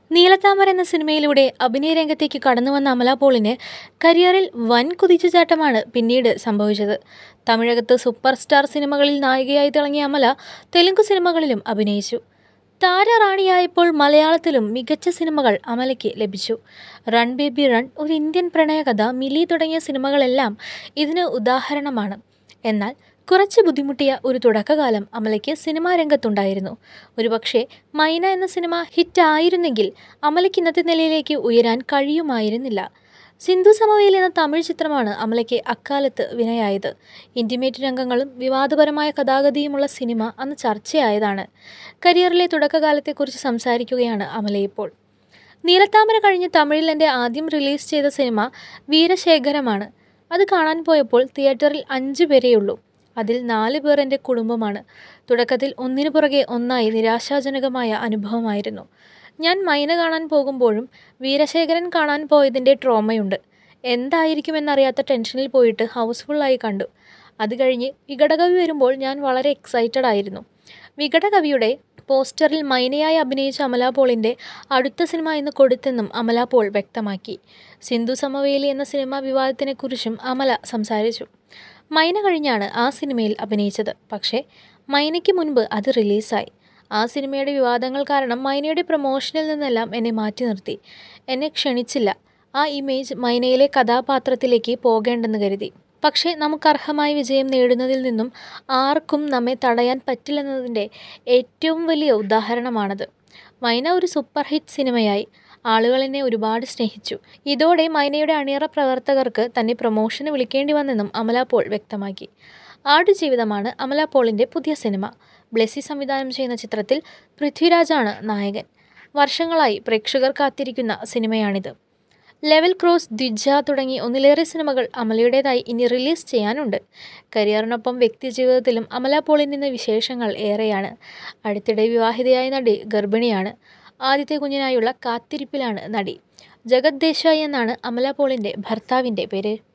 നീലത്താമര എന്ന സിനിമയിലൂടെ അഭിനയ രംഗത്തേക്ക് കടന്നുവന്ന അമല പോളിന് കരിയറിൽ വൻ കുതിച്ചുചാട്ടമാണ് പിന്നീട് സംഭവിച്ചത്. തമിഴകത്ത് സൂപ്പർ സ്റ്റാർ സിനിമകളിൽ നായികയായി തിളങ്ങിയ അമല തെലുങ്ക് സിനിമകളിലും അഭിനയിച്ചു. താരറാണിയായപ്പോൾ മലയാളത്തിലും മികച്ച സിനിമകൾ അമലയ്ക്ക് ലഭിച്ചു. റൺ ബേബി റൺ, ഒരു ഇന്ത്യൻ പ്രണയകഥ, മിലി തുടങ്ങിയ സിനിമകളെല്ലാം ഇതിന് ഉദാഹരണമാണ്. എന്നാൽ കുറച്ച് ബുദ്ധിമുട്ടിയ ഒരു തുടക്കകാലം അമലയ്ക്ക് സിനിമാ രംഗത്തുണ്ടായിരുന്നു. ഒരുപക്ഷെ മൈന എന്ന സിനിമ ഹിറ്റായിരുന്നെങ്കിൽ അമലയ്ക്ക് ഇന്നത്തെ നിലയിലേക്ക് ഉയരാൻ കഴിയുമായിരുന്നില്ല. സിന്ധു സമവേൽ എന്ന തമിഴ് ചിത്രമാണ് അമലയ്ക്ക് അക്കാലത്ത് വിനയായത്. ഇന്റിമേറ്റ് രംഗങ്ങളും വിവാദപരമായ കഥാഗതിയുമുള്ള സിനിമ അന്ന് ചർച്ചയായതാണ്. കരിയറിലെ തുടക്കകാലത്തെക്കുറിച്ച് സംസാരിക്കുകയാണ് അമലയിപ്പോൾ. നീലത്താമര കഴിഞ്ഞ് തമിഴിൽ എൻ്റെ ആദ്യം റിലീസ് ചെയ്ത സിനിമ വീരശേഖരമാണ്. അത് കാണാൻ പോയപ്പോൾ തിയേറ്ററിൽ 5 പേരേയുള്ളൂ. അതിൽ 4 പേർ എൻ്റെ കുടുംബമാണ്. തുടക്കത്തിൽ ഒന്നിനു പുറകെ ഒന്നായി നിരാശാജനകമായ അനുഭവമായിരുന്നു. ഞാൻ മൈന കാണാൻ പോകുമ്പോഴും വീരശേഖരൻ കാണാൻ പോയതിൻ്റെ ട്രോമയുണ്ട്. എന്തായിരിക്കുമെന്നറിയാത്ത ടെൻഷനിൽ പോയിട്ട് ഹൗസ്ഫുള്ളായി കണ്ടു. അത് കഴിഞ്ഞ് വികടകവി വരുമ്പോൾ ഞാൻ വളരെ എക്സൈറ്റഡ് ആയിരുന്നു. വികടകവിയുടെ പോസ്റ്ററിൽ മൈനയായി അഭിനയിച്ച അമല പോളിൻ്റെ അടുത്ത സിനിമ ഇന്ന് കൊടുത്തെന്നും അമല പോൾ വ്യക്തമാക്കി. സിന്ധു സമവേലി എന്ന സിനിമാ വിവാദത്തിനെക്കുറിച്ചും അമല സംസാരിച്ചു. മൈന കഴിഞ്ഞാണ് ആ സിനിമയിൽ അഭിനയിച്ചത്. പക്ഷേ മൈനയ്ക്ക് മുൻപ് അത് റിലീസായി. ആ സിനിമയുടെ വിവാദങ്ങൾ കാരണം മൈനയുടെ പ്രൊമോഷനിൽ നിന്നെല്ലാം എന്നെ മാറ്റി നിർത്തി. എന്നെ ക്ഷണിച്ചില്ല. ആ ഇമേജ് മൈനയിലെ കഥാപാത്രത്തിലേക്ക് പോകേണ്ടെന്ന് കരുതി. പക്ഷേ നമുക്കർഹമായ വിജയം നേടുന്നതിൽ നിന്നും ആർക്കും നമ്മെ തടയാൻ പറ്റില്ലെന്നതിൻ്റെ ഏറ്റവും വലിയ ഉദാഹരണമാണത്. മൈന ഒരു സൂപ്പർ ഹിറ്റ് സിനിമയായി. ആളുകൾ എന്നെ ഒരുപാട് സ്നേഹിച്ചു. ഇതോടെ മൈനയുടെ അണിയറ പ്രവർത്തകർക്ക് തന്നെ പ്രൊമോഷന് വിളിക്കേണ്ടി വന്നെന്നും അമല പോൾ വ്യക്തമാക്കി. ആടുജീവിതമാണ് അമല പോളിൻ്റെ പുതിയ സിനിമ. ബ്ലെസ്സി സംവിധാനം ചെയ്യുന്ന ചിത്രത്തിൽ പൃഥ്വിരാജാണ് നായകൻ. വർഷങ്ങളായി പ്രേക്ഷകർ കാത്തിരിക്കുന്ന സിനിമയാണിത്. ലെവൽ ക്രോസ്, ദ്വിജ തുടങ്ങി ഒന്നിലേറെ സിനിമകൾ അമലയുടേതായി ഇനി റിലീസ് ചെയ്യാനുണ്ട്. കരിയറിനൊപ്പം വ്യക്തിജീവിതത്തിലും അമല പോളിൽ നിന്ന് വിശേഷങ്ങൾ ഏറെയാണ്. അടുത്തിടെ വിവാഹിതയായ നടി ഗർഭിണിയാണ്. ആദ്യത്തെ കുഞ്ഞിനായുള്ള കാത്തിരിപ്പിലാണ് നടി. ജഗത് ദേശായി എന്നാണ് അമല പോളിൻ്റെ ഭർത്താവിൻ്റെ പേര്.